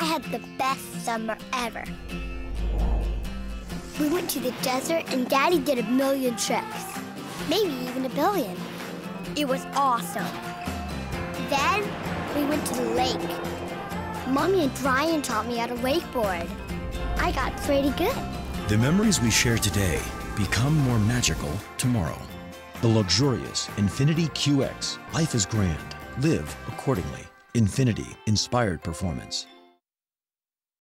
had the best summer ever. We went to the desert and Daddy did a million tricks. Maybe even a billion. It was awesome. Then we went to the lake. Mommy and Brian taught me how to wakeboard. I got pretty good. The memories we share today become more magical tomorrow. The luxurious Infiniti QX. Life is grand. Live accordingly. Infiniti, inspired performance.